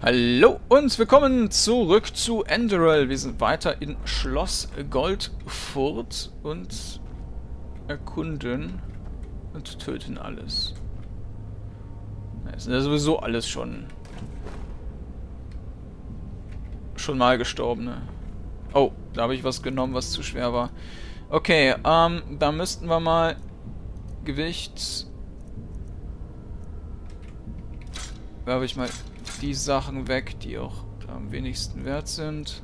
Hallo und willkommen zurück zu Enderal. Wir sind weiter in Schloss Goldfurt und erkunden und töten alles. Das sind ja sowieso alles schon mal Gestorbene. Oh, da habe ich was genommen, was zu schwer war. Okay, da müssten wir mal Gewicht. Werfe ich mal die Sachen weg, die auch am wenigsten wert sind.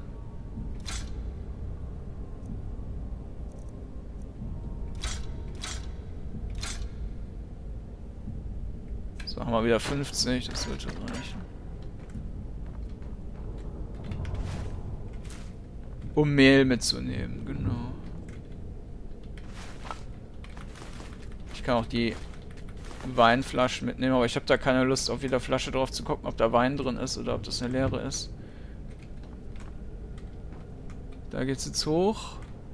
So, haben wir wieder 50, das sollte reichen. Um Mehl mitzunehmen, genau. Ich kann auch die Weinflaschen mitnehmen, aber ich habe da keine Lust, auf jeder Flasche drauf zu gucken, ob da Wein drin ist oder ob das eine leere ist. Da geht's jetzt hoch.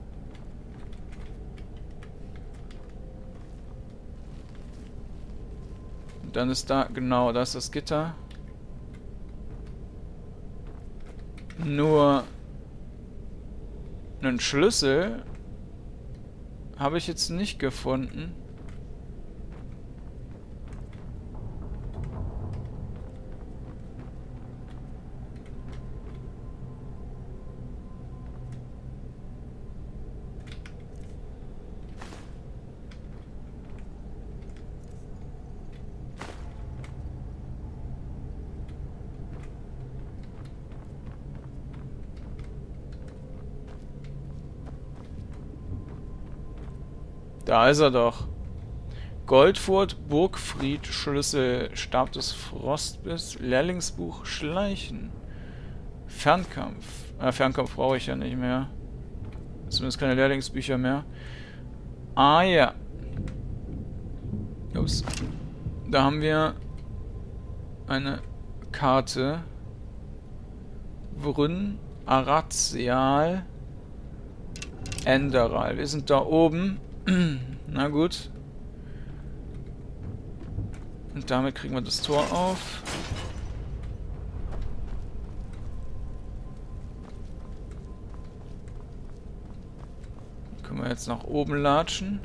Und dann ist da, genau, da ist das Gitter. Nur einen Schlüssel habe ich jetzt nicht gefunden. Da ist er doch. Goldfurt, Burgfried, Schlüssel, Stab des Frostbiss, Lehrlingsbuch, Schleichen. Fernkampf. Fernkampf brauche ich ja nicht mehr. Zumindest keine Lehrlingsbücher mehr. Ah ja. Ups. Da haben wir eine Karte. Vryn, Arazial, Enderal. Wir sind da oben. Na gut. Und damit kriegen wir das Tor auf. Können wir jetzt nach oben latschen.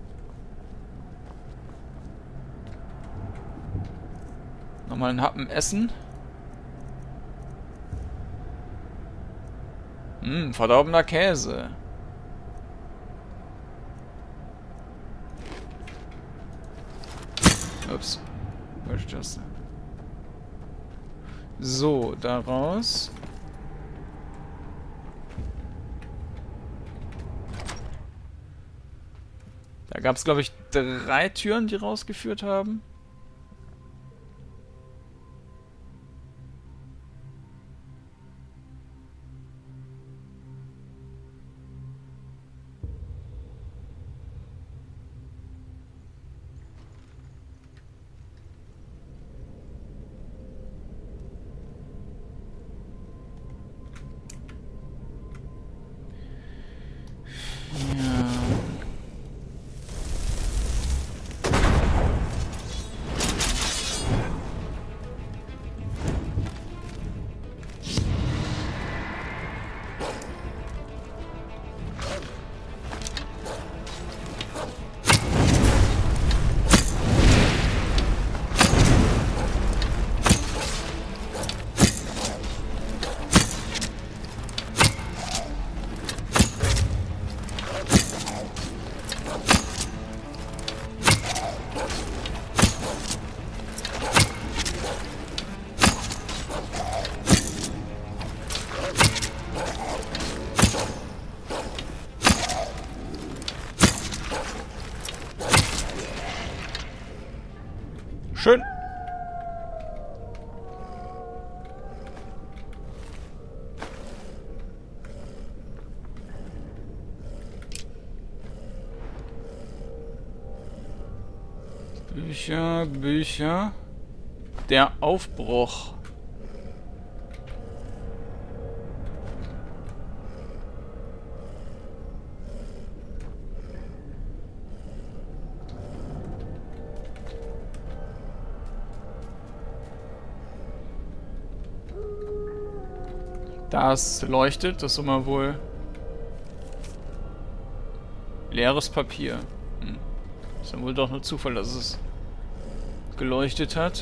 Nochmal einen Happen essen. Verdorbener Käse. Ups. Falsche Taste. So, daraus. Da gab es, glaube ich, 3 Türen, die rausgeführt haben. Schön. Bücher, Bücher. Der Aufbruch. Das leuchtet, das ist immer wohl leeres Papier. Ist dann wohl doch nur Zufall, dass es geleuchtet hat.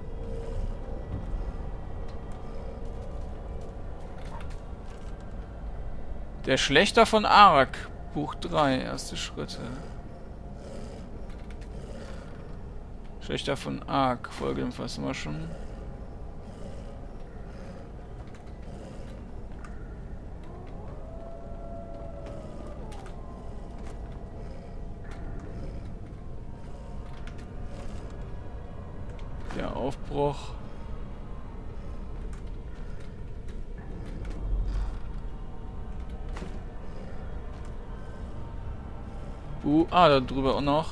Der Schlächter von Arak, Buch 3, erste Schritte. Schlächter von Arak, Folge dem fassen wir schon. Der Aufbruch. Da drüber auch noch.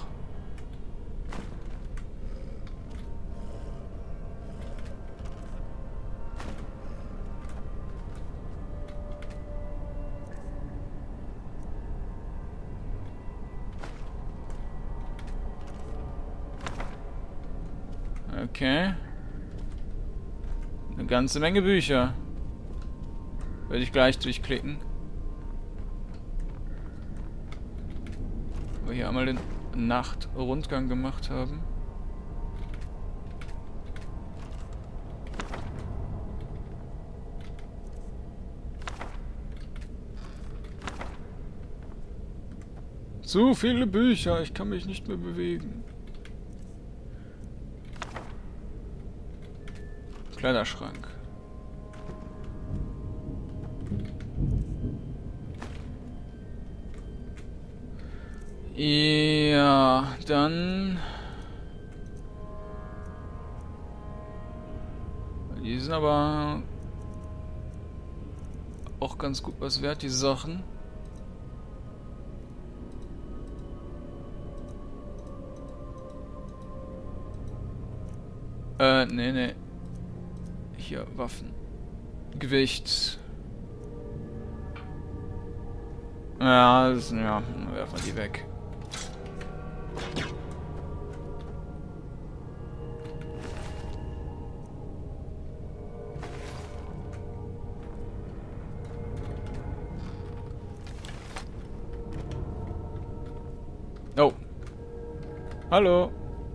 Okay. Eine ganze Menge Bücher. Werde ich gleich durchklicken. Wo wir hier einmal den Nachtrundgang gemacht haben. Zu viele Bücher, ich kann mich nicht mehr bewegen. Kleiderschrank. Ja, dann... Die sind aber auch ganz gut was wert, die Sachen. Nee. Hier, Waffen. Gewicht. Ja, werfen wir die weg. Oh. Hallo.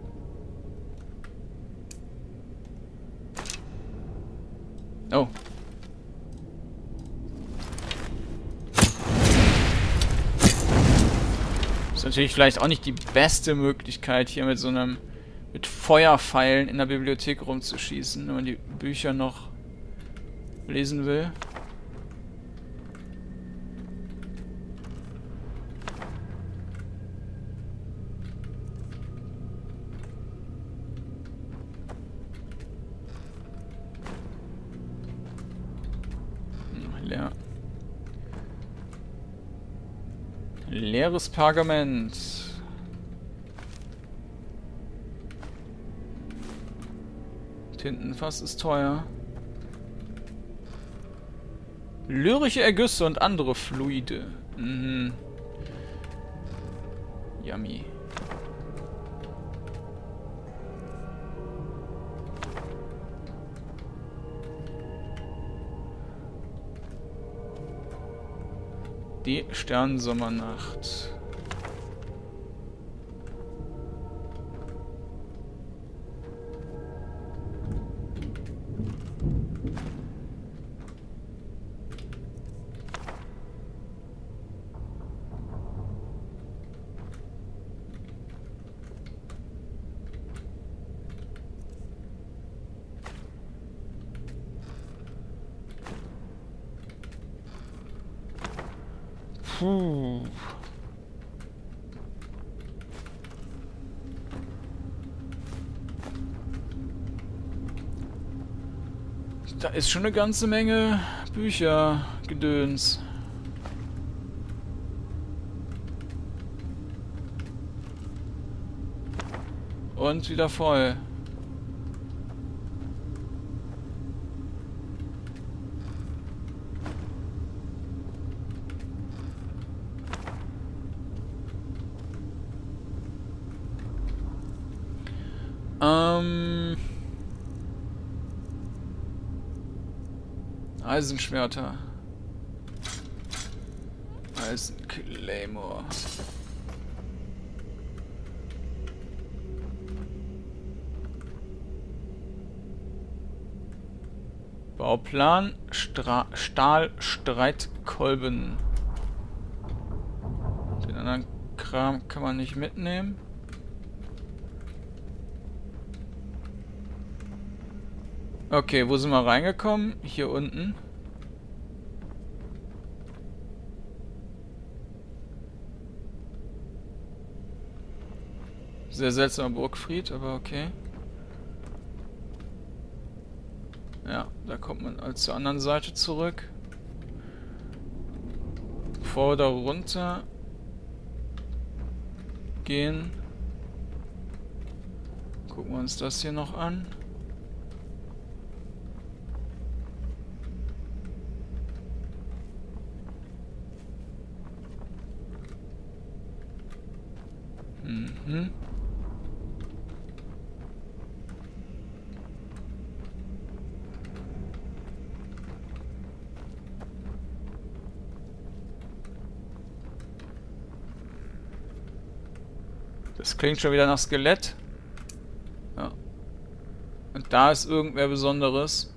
Oh. Ist natürlich vielleicht auch nicht die beste Möglichkeit, hier mit so einem... mit Feuerpfeilen in der Bibliothek rumzuschießen, wenn man die Bücher noch lesen will. Leer. Leeres Pergament. Tintenfass ist teuer. Lyrische Ergüsse und andere Fluide. Mhm. Yummy. Die Sternsommernacht. Puh. Da ist schon eine ganze Menge Büchergedöns. Und wieder voll. Eisenschwerter. Eisen-Claymore. Bauplan. Stahlstreitkolben. Den anderen Kram kann man nicht mitnehmen. Okay, wo sind wir reingekommen? Hier unten. Sehr seltsamer Burgfried, aber okay. Ja, da kommt man als zur anderen Seite zurück. Bevor wir da runter gehen, gucken wir uns das hier noch an. Mhm. Das klingt schon wieder nach Skelett. Ja. Und da ist irgendwer Besonderes.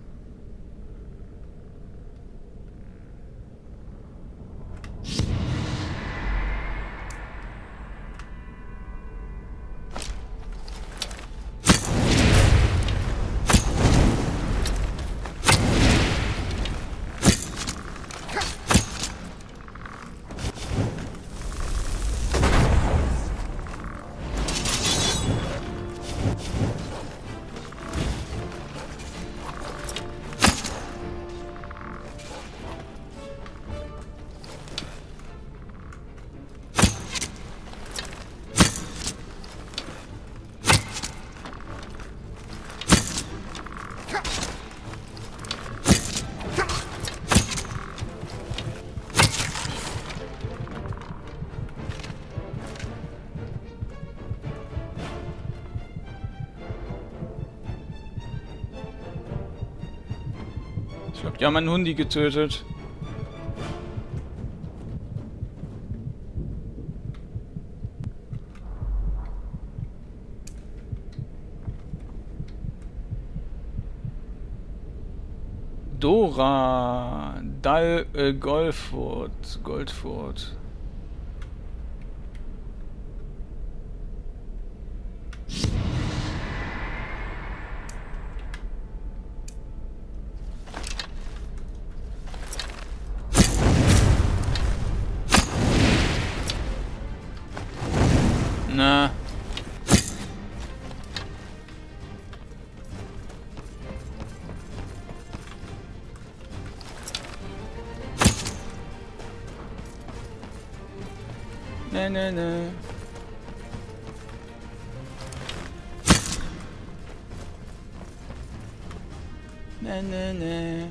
Ich glaube, die haben einen Hundi getötet. Dora, Goldfurt. Na. Ne. Ne.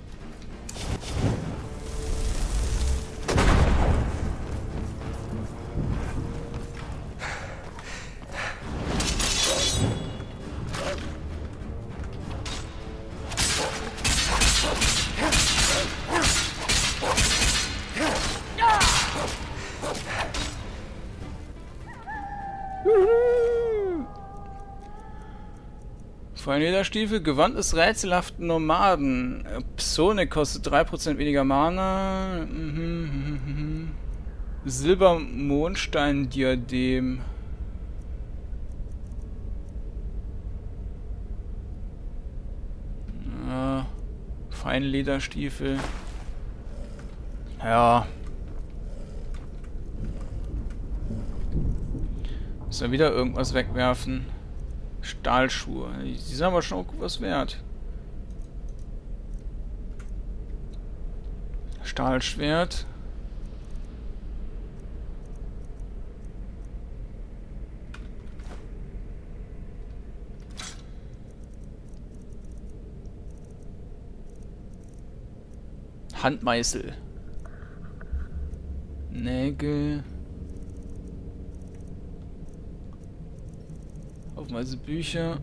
Lederstiefel, Gewand des rätselhaften Nomaden. Psone kostet 3% weniger Mana. Silbermondstein-Diadem. Feinlederstiefel. Ja. Müssen wir wieder irgendwas wegwerfen. Stahlschuhe. Die sind aber schon was wert. Stahlschwert. Handmeißel. Nägel. Haufenweise Bücher.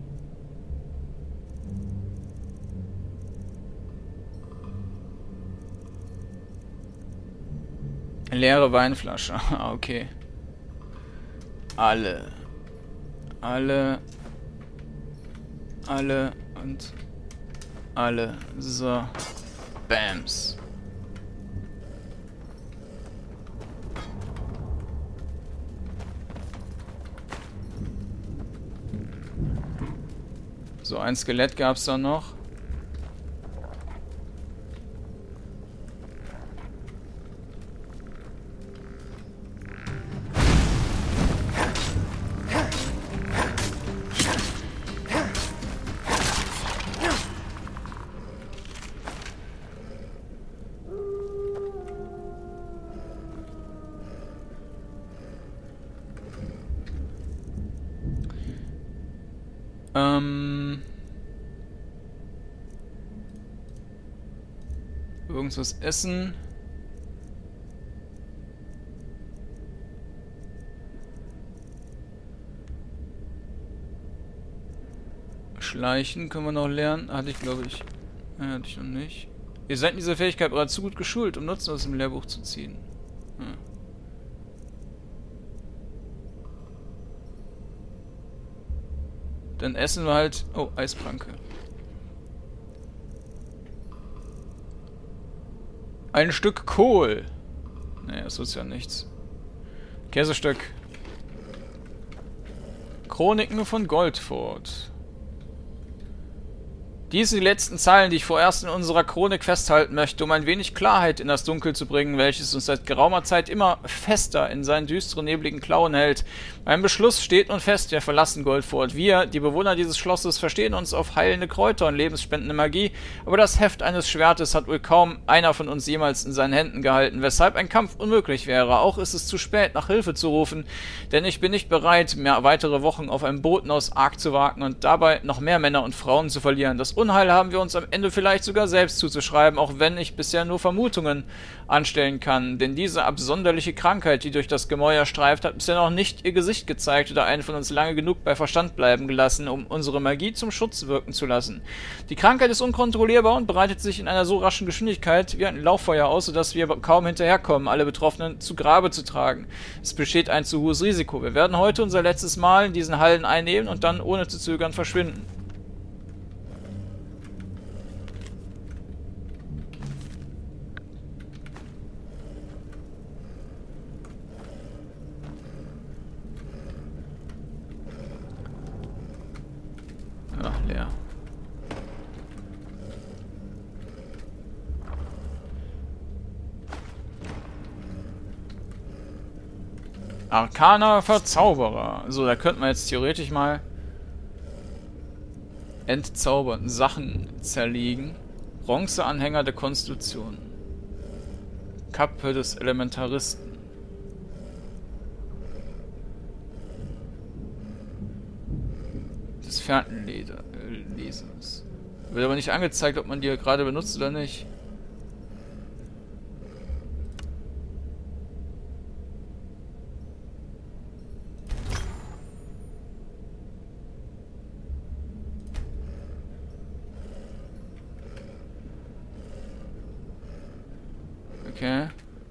Leere Weinflasche. Ah, okay. Alle. Alle. Alle und alle. So. Bams. So, ein Skelett gab es da noch. Irgendwas essen. Schleichen können wir noch lernen. Hatte ich, glaube ich. Hatte ich noch nicht. Ihr seid in dieser Fähigkeit bereits zu gut geschult, um Nutzen aus dem Lehrbuch zu ziehen. Ja. Dann essen wir halt... Oh, Eispranke. Ein Stück Kohl. Naja, das ist ja nichts. Käsestück. Chroniken von Goldford. Dies sind die letzten Zeilen, die ich vorerst in unserer Chronik festhalten möchte, um ein wenig Klarheit in das Dunkel zu bringen, welches uns seit geraumer Zeit immer fester in seinen düsteren, nebligen Klauen hält. Mein Beschluss steht nun fest, wir verlassen Goldford. Wir, die Bewohner dieses Schlosses, verstehen uns auf heilende Kräuter und lebensspendende Magie, aber das Heft eines Schwertes hat wohl kaum einer von uns jemals in seinen Händen gehalten, weshalb ein Kampf unmöglich wäre. Auch ist es zu spät, nach Hilfe zu rufen, denn ich bin nicht bereit, mehr weitere Wochen auf einem Boot aus Ark zu wagen und dabei noch mehr Männer und Frauen zu verlieren. Das Unheil haben wir uns am Ende vielleicht sogar selbst zuzuschreiben, auch wenn ich bisher nur Vermutungen anstellen kann. Denn diese absonderliche Krankheit, die durch das Gemäuer streift, hat bisher noch nicht ihr Gesicht gezeigt oder einen von uns lange genug bei Verstand bleiben gelassen, um unsere Magie zum Schutz wirken zu lassen. Die Krankheit ist unkontrollierbar und breitet sich in einer so raschen Geschwindigkeit wie ein Lauffeuer aus, sodass wir kaum hinterherkommen, alle Betroffenen zu Grabe zu tragen. Es besteht ein zu hohes Risiko. Wir werden heute unser letztes Mal in diesen Hallen einnehmen und dann ohne zu zögern verschwinden. Ach, leer. Arkaner Verzauberer. So, da könnten wir jetzt theoretisch mal entzaubern, Sachen zerlegen. Bronzeanhänger der Konstitution. Kappe des Elementaristen. Des Fernlesers. Wird aber nicht angezeigt, ob man die gerade benutzt oder nicht. Okay.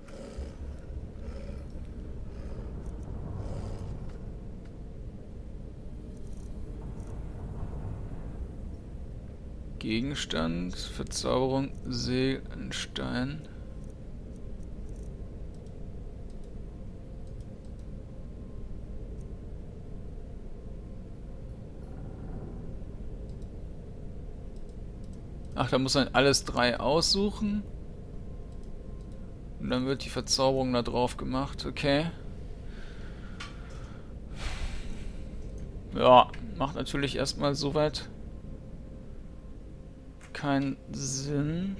Gegenstand, Verzauberung, Seelenstein. Ach, da muss man alles 3 aussuchen. Und dann wird die Verzauberung da drauf gemacht, okay. Ja, macht natürlich erstmal soweit keinen Sinn.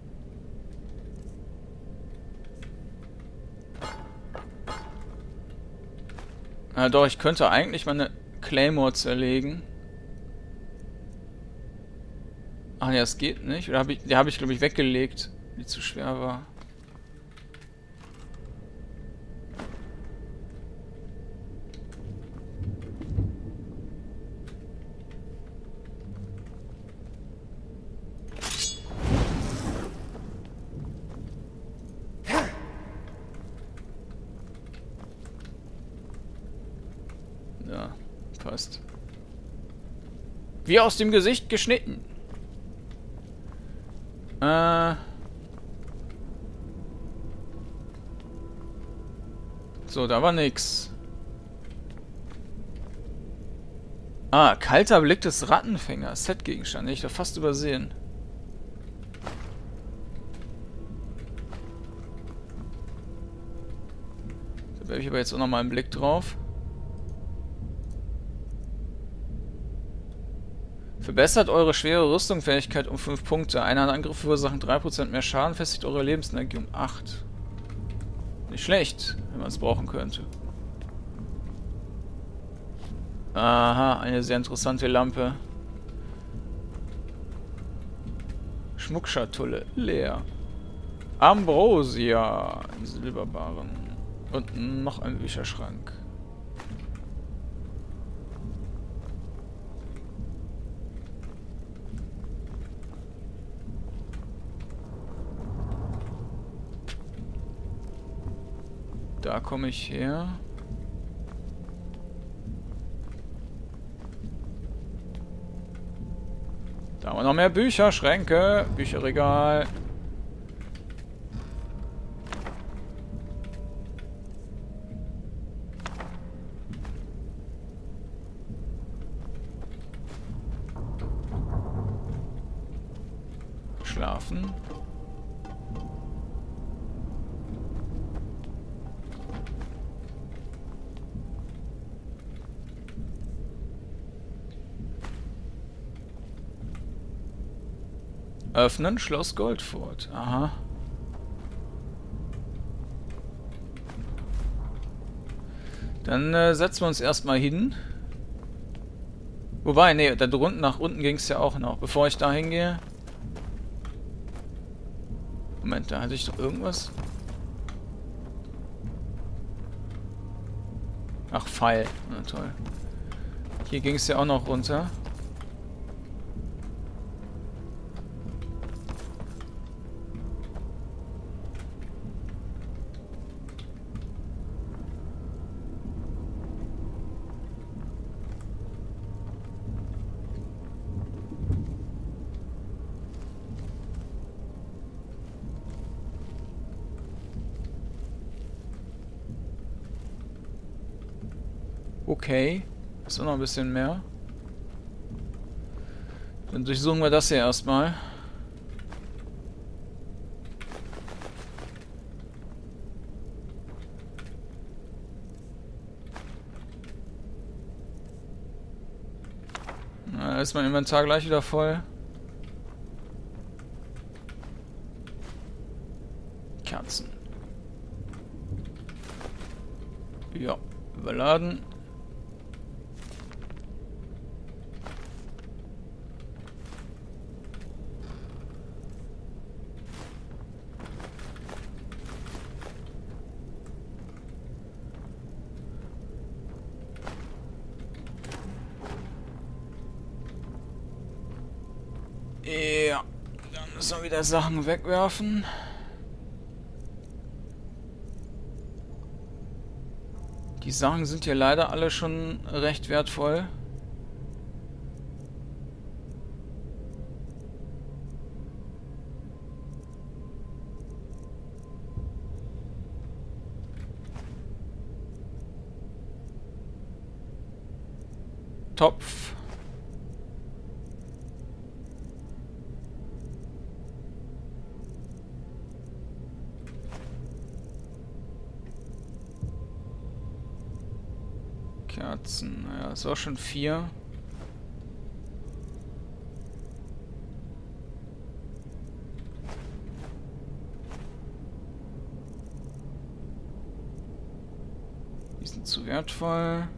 Ja, doch, ich könnte eigentlich meine Claymore zerlegen. Ach ja, es geht nicht. Oder die habe ich, glaube ich, weggelegt, die zu schwer war. hast. Wie aus dem Gesicht geschnitten. So, da war nix. Ah, kalter Blick des Rattenfängers. Set-Gegenstand. Hätte ich doch fast übersehen. Da werfe ich aber jetzt auch nochmal einen Blick drauf. Verbessert eure schwere Rüstungsfähigkeit um 5 Punkte. Einhandangriff verursachen 3% mehr Schaden, festigt eure Lebensenergie um 8. Nicht schlecht, wenn man es brauchen könnte. Aha, eine sehr interessante Lampe. Schmuckschatulle, leer. Ambrosia, Silberbarren. Und noch ein Bücherschrank. Da komme ich her. Da haben wir noch mehr Bücher, Schränke, Bücherregal. Schlafen. Öffnen, Schloss Goldfurt. Aha. Dann setzen wir uns erstmal hin. Wobei, nee, da drunten nach unten ging es ja auch noch. Bevor ich da hingehe. Moment, da hatte ich doch irgendwas. Ach, Pfeil. Na toll. Hier ging es ja auch noch runter. Okay. Ist auch noch ein bisschen mehr. Dann durchsuchen wir das hier erstmal. Na, ist mein Inventar gleich wieder voll. Kerzen. Ja, überladen. Ja, dann müssen wir wieder Sachen wegwerfen. Die Sachen sind hier leider alle schon recht wertvoll. Topf. Kerzen, naja, ist auch schon 4. Die sind zu wertvoll.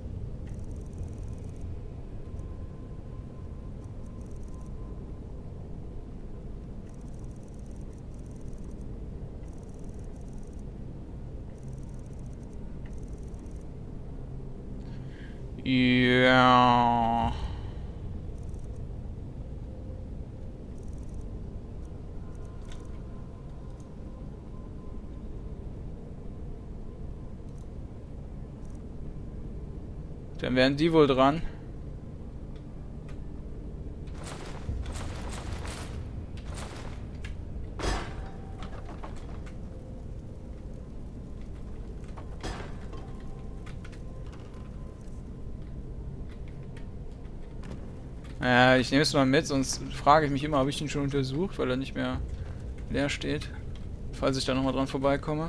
Ja. Dann wären die wohl dran. Ja, ich nehme es mal mit, sonst frage ich mich immer, habe ich den schon untersucht, weil er nicht mehr leer steht. Falls ich da nochmal dran vorbeikomme.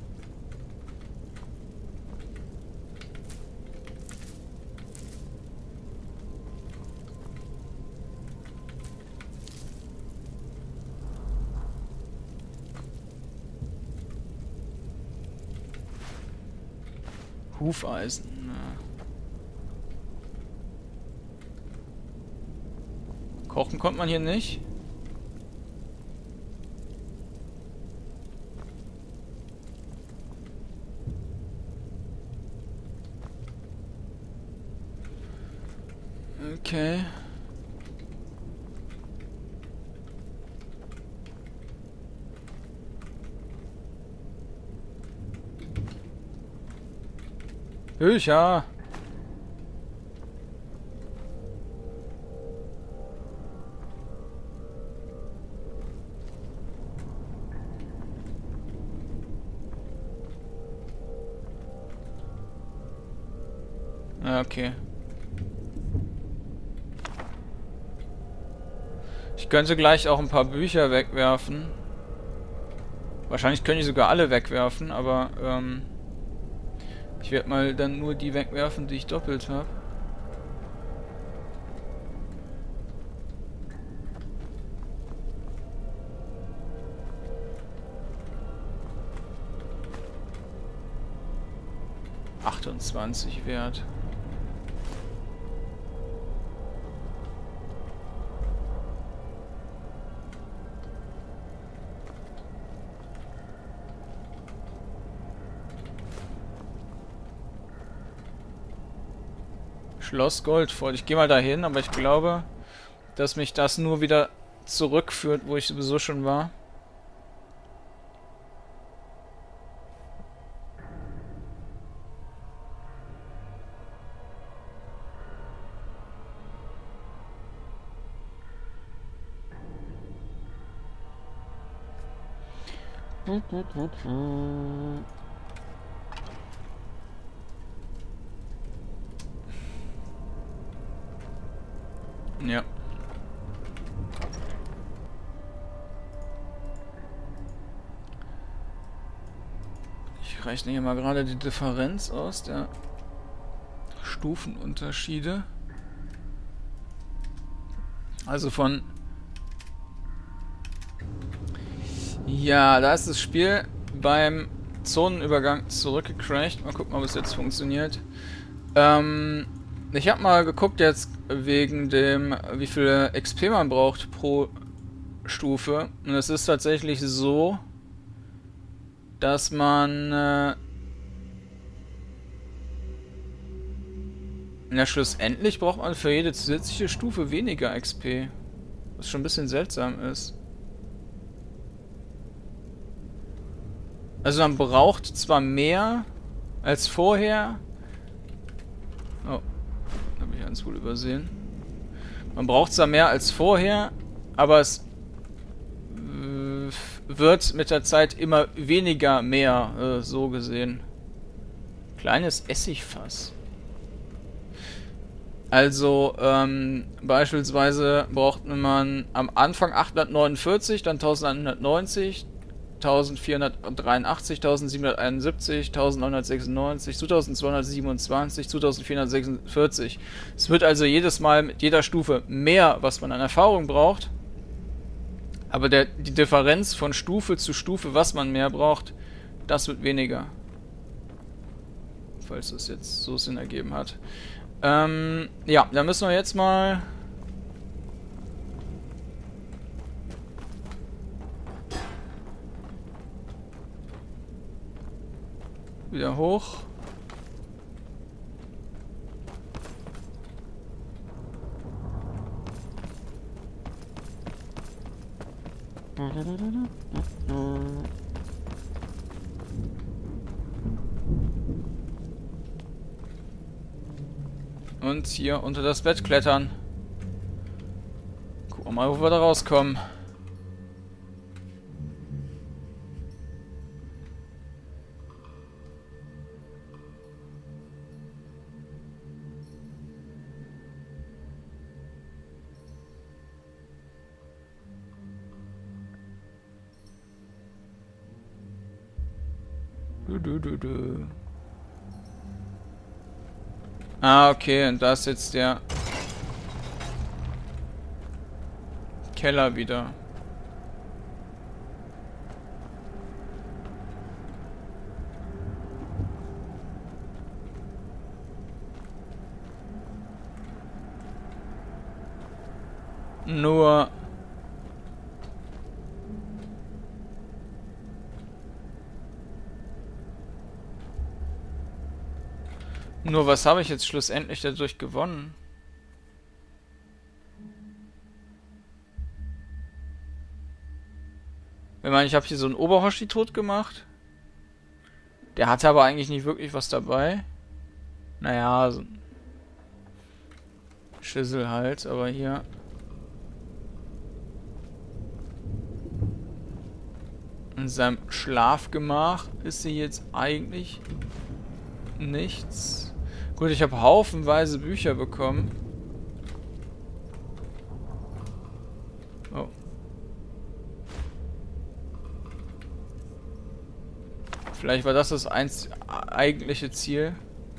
Hufeisen. Ja. Kochen konnte man hier nicht. Okay. Ja. Okay. Ich könnte gleich auch ein paar Bücher wegwerfen. Wahrscheinlich könnte ich sogar alle wegwerfen, aber ich werde mal dann nur die wegwerfen, die ich doppelt habe. ...28 wert. Schloss Goldfurt. Ich gehe mal dahin, aber ich glaube, dass mich das nur wieder zurückführt, wo ich sowieso schon war. Ja. Ich rechne hier mal gerade die Differenz aus der Stufenunterschiede. Also von... Ja, da ist das Spiel beim Zonenübergang zurückgecrashed. Mal gucken, ob es jetzt funktioniert. Ich habe mal geguckt jetzt wegen dem, wie viel XP man braucht pro Stufe. Und es ist tatsächlich so, dass man ja, schlussendlich braucht man für jede zusätzliche Stufe weniger XP. Was schon ein bisschen seltsam ist. Also man braucht zwar mehr als vorher. Oh, da habe ich eins wohl übersehen. Man braucht zwar mehr als vorher, aber es wird mit der Zeit immer weniger mehr, so gesehen. Kleines Essigfass. Also, beispielsweise braucht man am Anfang 849, dann 1190, 1483, 1771, 1996, 2227, 2446. Es wird also jedes Mal mit jeder Stufe mehr, was man an Erfahrung braucht. Aber die Differenz von Stufe zu Stufe, was man mehr braucht, das wird weniger. Falls das jetzt so Sinn ergeben hat. Ja, dann müssen wir jetzt mal... wieder hoch. Und hier unter das Bett klettern. Gucken wir mal, wo wir da rauskommen. Ah, okay, und da ist jetzt der Keller wieder. Nur was habe ich jetzt schlussendlich dadurch gewonnen? Ich meine, ich habe hier so einen Oberhoshi tot gemacht. Der hatte aber eigentlich nicht wirklich was dabei. Naja, so ein Schüssel halt, aber hier. In seinem Schlafgemach ist sie jetzt eigentlich nichts. Gut, ich habe haufenweise Bücher bekommen. Oh. Vielleicht war das eigentliche Ziel.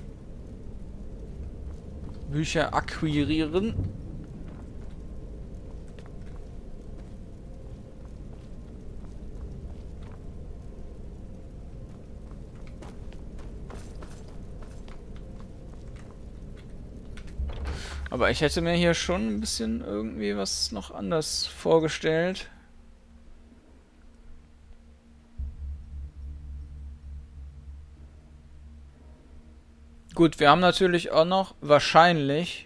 Bücher akquirieren. Aber ich hätte mir hier schon ein bisschen irgendwie was noch anders vorgestellt. Gut, wir haben natürlich auch noch wahrscheinlich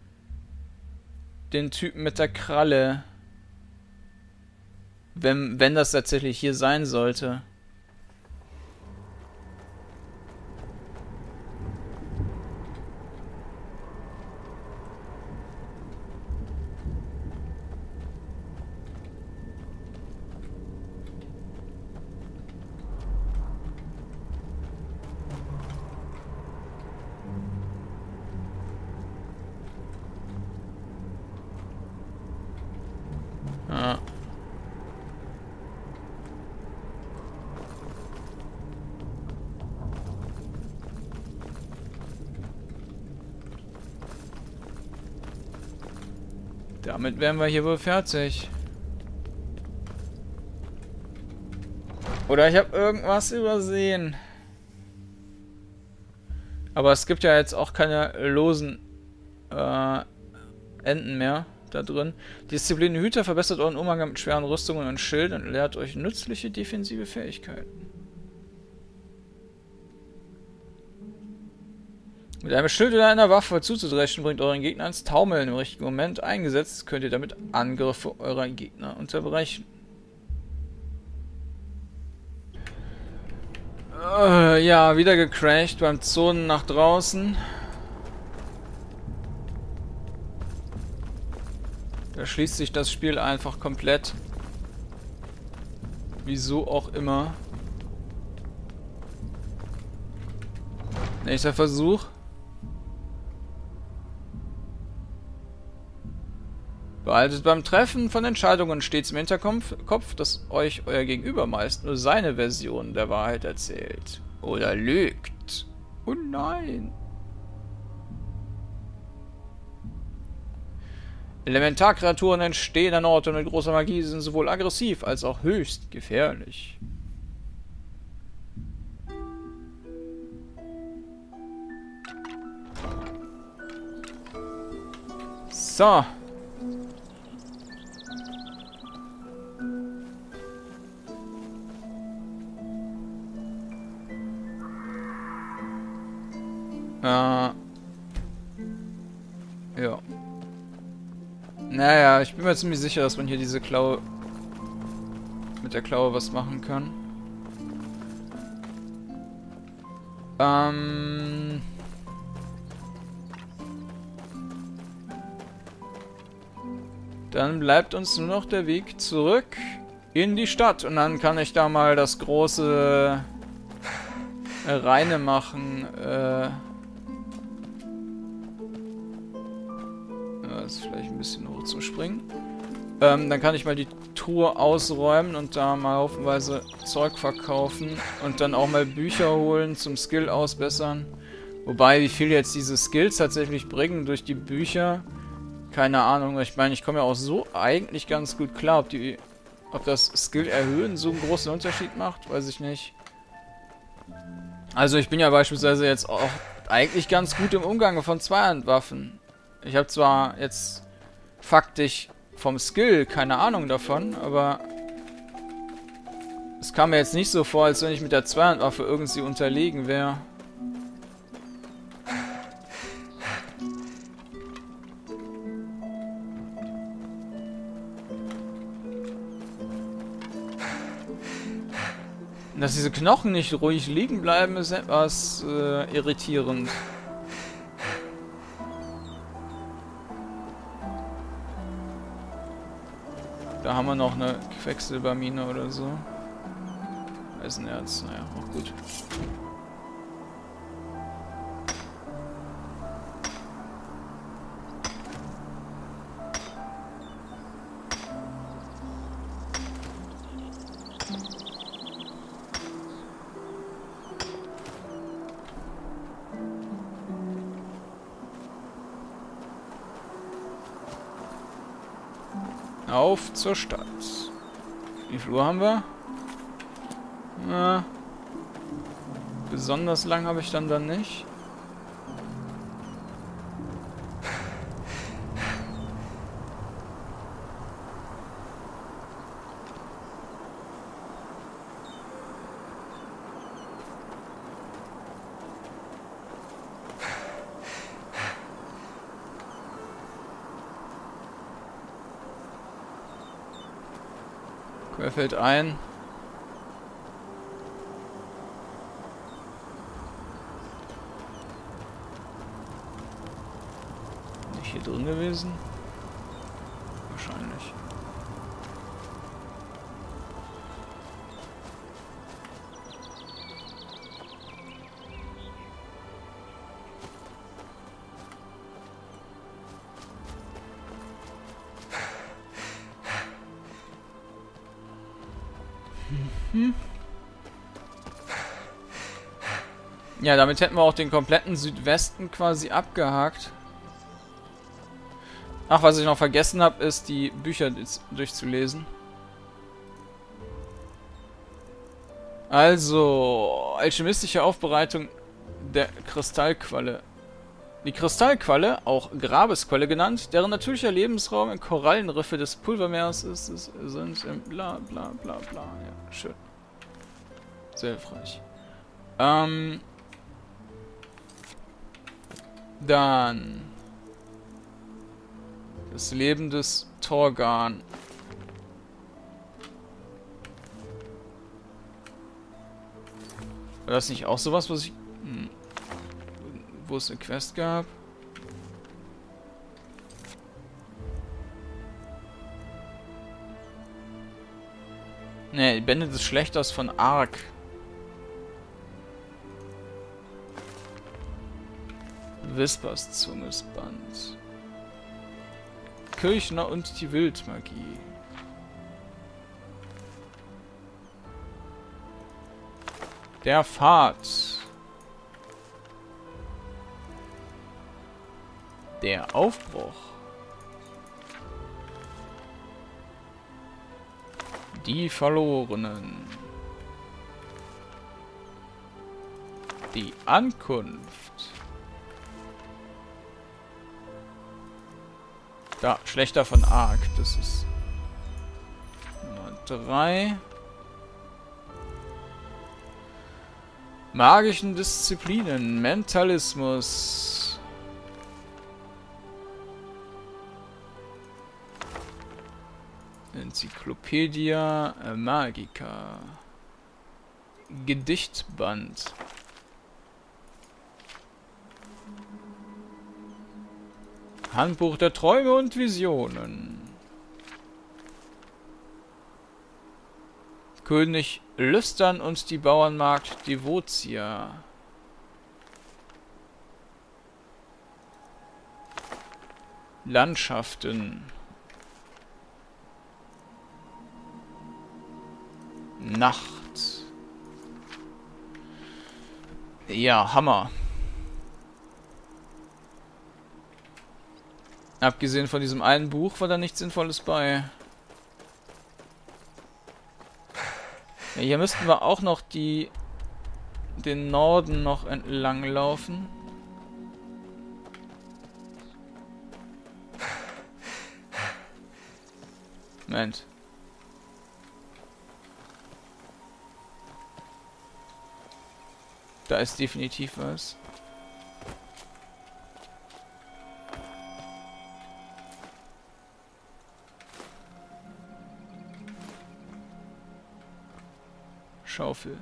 den Typen mit der Kralle. Wenn das tatsächlich hier sein sollte. Ja. Damit wären wir hier wohl fertig. Oder ich habe irgendwas übersehen. Aber es gibt ja jetzt auch keine losen Enden mehr da drin. Disziplin Hüter verbessert euren Umgang mit schweren Rüstungen und Schild und lehrt euch nützliche defensive Fähigkeiten. Mit einem Schild oder einer Waffe zuzudreschen bringt euren Gegner ins Taumeln. Im richtigen Moment eingesetzt könnt ihr damit Angriffe eurer Gegner unterbrechen. Ja, wieder gecrashed beim Zonen nach draußen. Da schließt sich das Spiel einfach komplett. Wieso auch immer. Nächster Versuch. Behaltet beim Treffen von Entscheidungen stets im Hinterkopf, dass euch euer Gegenüber meist nur seine Version der Wahrheit erzählt. Oder lügt. Oh nein. Elementarkreaturen entstehen an Orten mit großer Magie, sind sowohl aggressiv als auch höchst gefährlich. So. Ja. Naja, ich bin mir ziemlich sicher, dass man hier diese Klaue... mit der Klaue was machen kann. Dann bleibt uns nur noch der Weg zurück in die Stadt. Und dann kann ich da mal das große Reine machen. Das ist vielleicht ein bisschen hoch zum Springen. Dann kann ich mal die Truhe ausräumen und da mal haufenweise Zeug verkaufen. Und dann auch mal Bücher holen zum Skill ausbessern. Wobei, wie viel jetzt diese Skills tatsächlich bringen durch die Bücher, keine Ahnung. Ich meine, ich komme ja auch so eigentlich ganz gut klar. Ob das Skill erhöhen so einen großen Unterschied macht, weiß ich nicht. Also ich bin ja beispielsweise jetzt auch eigentlich ganz gut im Umgang von Zweihandwaffen. Ich habe zwar jetzt faktisch vom Skill keine Ahnung davon, aber es kam mir jetzt nicht so vor, als wenn ich mit der Zweihandwaffe irgendwie unterlegen wäre. Dass diese Knochen nicht ruhig liegen bleiben, ist etwas irritierend. Da haben wir noch eine Quecksilbermine oder so. Eisenerz, naja, auch gut. Auf zur Stadt. Wie viel Uhr haben wir? Na, besonders lang habe ich dann nicht. Wer fällt ein? Nicht hier drin gewesen? Wahrscheinlich. Ja, damit hätten wir auch den kompletten Südwesten quasi abgehakt. Ach, was ich noch vergessen habe, ist die Bücher durchzulesen. Also, alchemistische Aufbereitung der Kristallqualle. Die Kristallqualle, auch Grabesqualle genannt, deren natürlicher Lebensraum in Korallenriffe des Pulvermeers ist, sind im bla bla bla bla. Ja, schön. Sehr hilfreich. Dann das Leben des Torgan. War das nicht auch sowas, was ich... wo es eine Quest gab? Ne, die Bände des Schlechters von Ark. Whispers Zungesband. Kirchner und die Wildmagie. Der Pfad. Der Aufbruch. Die Verlorenen. Die Ankunft. Da, Schlechter von Ark. Das ist Nummer 3. Magischen Disziplinen. Mentalismus. Enzyklopädia Magica. Gedichtband. Handbuch der Träume und Visionen. König Lüstern und die Bauernmagd Devotia. Landschaften. Nacht. Ja, Hammer. Abgesehen von diesem einen Buch war da nichts Sinnvolles bei. Ja, hier müssten wir auch noch den Norden noch entlang laufen. Moment. Da ist definitiv was. Schaufel.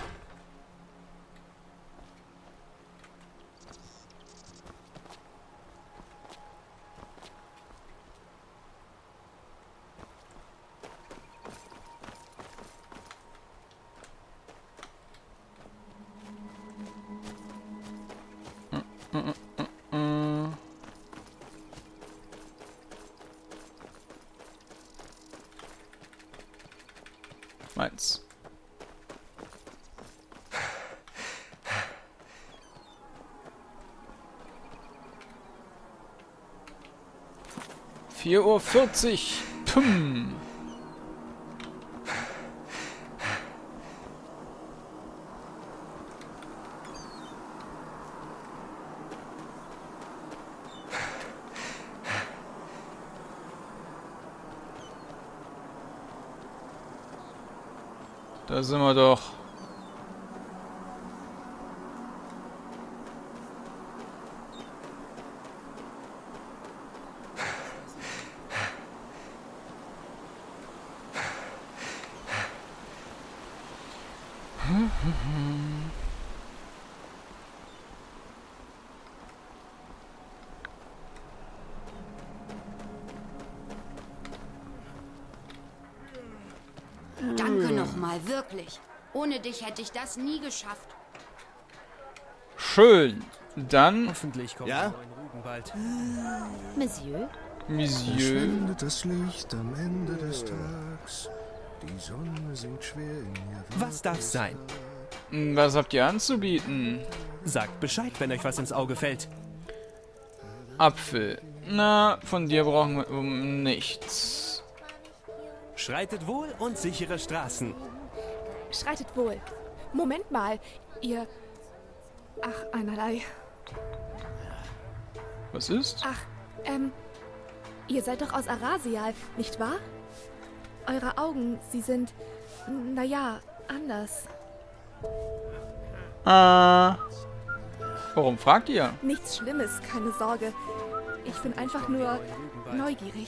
Meins. (4:40 Uhr). Pum. Da sind wir doch. Danke nochmal, wirklich. Ohne dich hätte ich das nie geschafft. Schön. Dann, Hoffentlich kommt Ja? der neuen Rügen bald. Monsieur? Monsieur. Verschwindet das Licht am Ende des Tags. Die Sonne sinkt schwer in ihr. Was darf's sein? Was habt ihr anzubieten? Sagt Bescheid, wenn euch was ins Auge fällt. Apfel. Na, von dir brauchen wir nichts. Schreitet wohl und sichere Straßen. Schreitet wohl. Moment mal, ihr... Ach, einerlei. Was ist? Ach, ihr seid doch aus Arasial, nicht wahr? Eure Augen, sie sind... naja, anders. Warum fragt ihr? Nichts Schlimmes, keine Sorge. Ich bin einfach nur neugierig.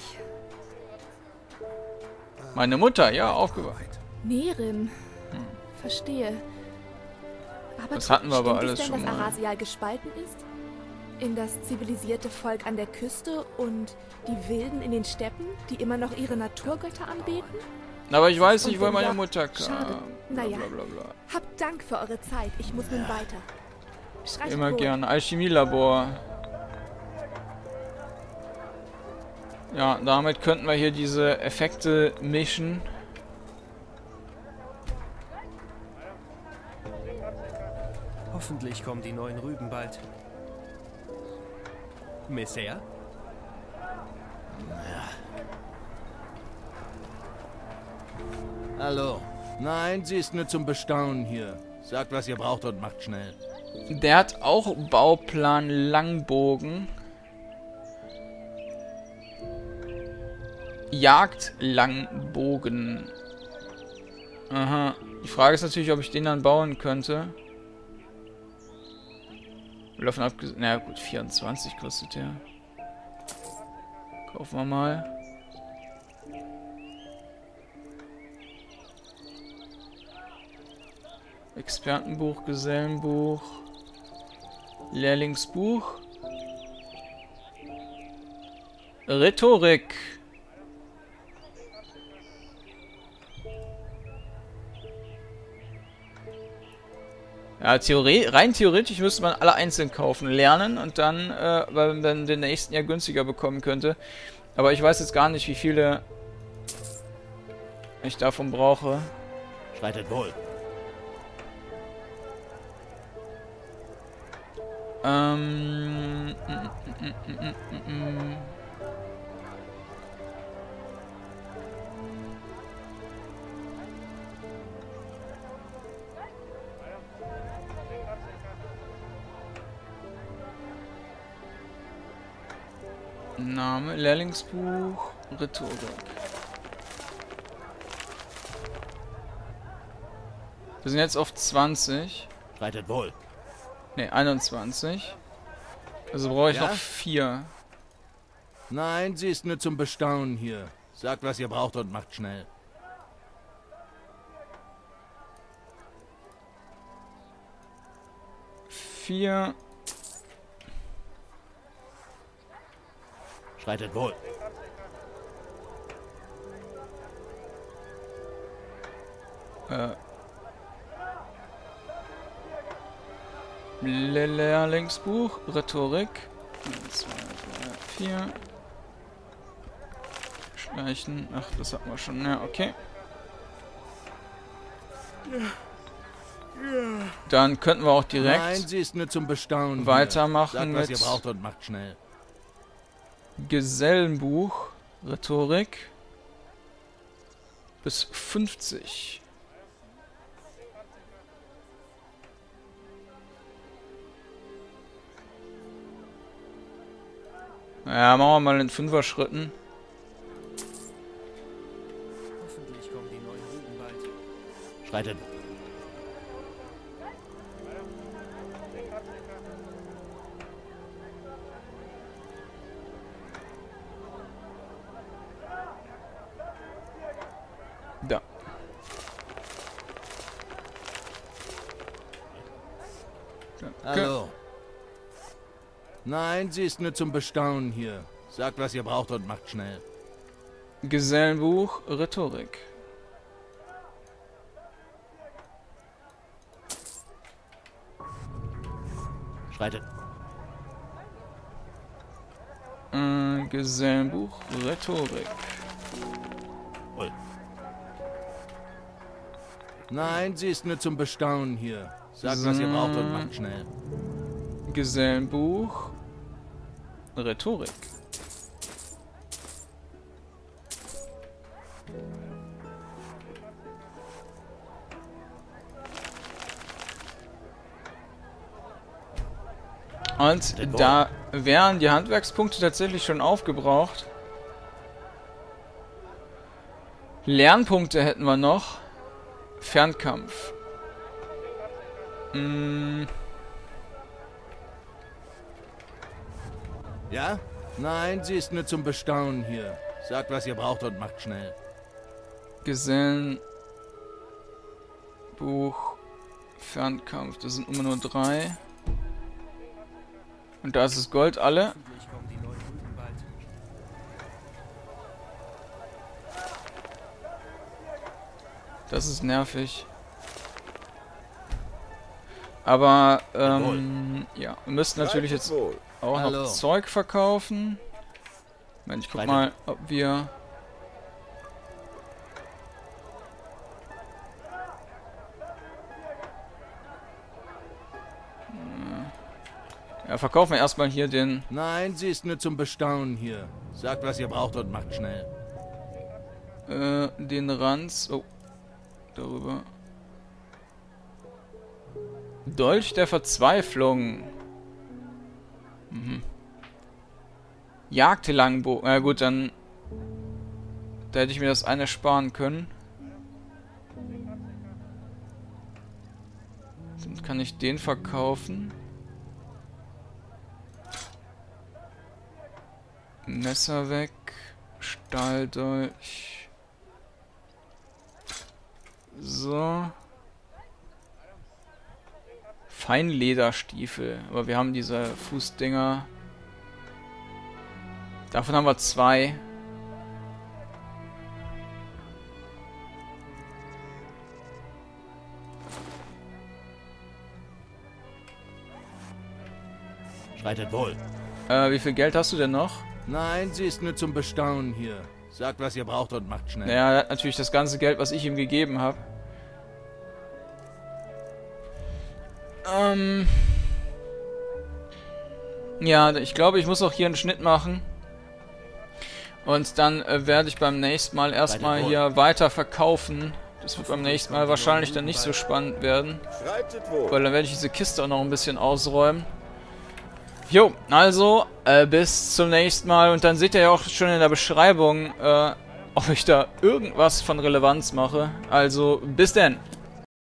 Meine Mutter, ja, aufgewacht. Nerim. Verstehe. Aber Das hatten wir aber stimmt alles es denn, schon dass mal. Arasial gespalten ist? In das zivilisierte Volk an der Küste und die Wilden in den Steppen, die immer noch ihre Naturgötter anbeten? Aber ich weiß nicht, Und wo wenn meine ja, Mutter kam. schade. Naja. Blablabla. Habt Dank für eure Zeit. Ich muss nun weiter. Schreitet Immer wohl. gern. Alchemielabor. Ja, damit könnten wir hier diese Effekte mischen. Hoffentlich kommen die neuen Rüben bald. Messier? Hallo. Nein, sie ist nur zum Bestaunen hier. Sagt, was ihr braucht und macht schnell. Der hat auch Bauplan Langbogen. Jagdlangbogen. Aha. Die Frage ist natürlich, ob ich den dann bauen könnte. Davon abgesehen. Na gut, 24 kostet der. Kaufen wir mal. Expertenbuch, Gesellenbuch, Lehrlingsbuch, Rhetorik. Ja, rein theoretisch müsste man alle einzeln kaufen, lernen und dann, weil man dann den nächsten ja günstiger bekommen könnte. Aber ich weiß jetzt gar nicht, wie viele ich davon brauche. Schreitet wohl. Name, Lehrlingsbuch, Rhetorik. Wir sind jetzt auf 20. Schreitet wohl. Ne, 21. Also brauche ich Ja? noch 4. Nein, sie ist nur zum Bestaunen hier. Sagt, was ihr braucht und macht schnell. Vier. Schreitet wohl. Lehrlingsbuch, Rhetorik. 1, 2, 3, 4. Schleichen. Ach, das hatten wir schon. Ja, okay. Dann könnten wir auch direkt Nein, sie ist nur zum Bestaunen weitermachen hier. Sagt, was mit ihr braucht und macht schnell. Gesellenbuch, Rhetorik. Bis 50. Ja, machen wir mal in 5er Schritten. Hoffentlich kommen die neuen Ruben bald. Schreitet. Da. Hallo. Nein, sie ist nur zum Bestaunen hier. Sagt, was ihr braucht und macht schnell. Gesellenbuch, Rhetorik. Schreitet. Gesellenbuch, Rhetorik. Wohl. Nein, sie ist nur zum Bestaunen hier. Sagt, was ihr braucht und macht schnell. Gesellenbuch, Rhetorik. Und da wären die Handwerkspunkte tatsächlich schon aufgebraucht. Lernpunkte hätten wir noch. Fernkampf. Ja? Nein, sie ist nur zum Bestaunen hier. Sagt, was ihr braucht und macht schnell. Gesellenbuch, Fernkampf. Das sind immer nur 3. Und da ist das Gold alle. Hoffentlich kommen die neuen Ruben bald. Das ist nervig. Aber, ja, wir müssten natürlich jetzt auch Hallo. noch Zeug verkaufen. Moment, ich guck mal, ob wir... Ja, verkaufen wir erstmal hier den... Nein, sie ist nur zum Bestaunen hier. Sagt, was ihr braucht und macht schnell. Den Ranz... Oh, darüber... Dolch der Verzweiflung. Jagdlangbogen. Na gut, dann... Da hätte ich mir das eine sparen können. Dann kann ich den verkaufen. Messer weg. Stahldolch. So. Feinlederstiefel. Aber wir haben diese Fußdinger. Davon haben wir 2. Streitet wohl. Wie viel Geld hast du denn noch? Nein, sie ist nur zum Bestaunen hier. Sagt, was ihr braucht und macht schnell. Ja, er hat natürlich das ganze Geld, was ich ihm gegeben habe. Ja, ich glaube, ich muss auch hier einen Schnitt machen. Und dann werde ich beim nächsten Mal erstmal hier weiter verkaufen. Das wird beim nächsten Mal wahrscheinlich dann nicht so spannend werden. Weil dann werde ich diese Kiste auch noch ein bisschen ausräumen. Jo, also, bis zum nächsten Mal. Und dann seht ihr ja auch schon in der Beschreibung, ob ich da irgendwas von Relevanz mache. Also, bis denn.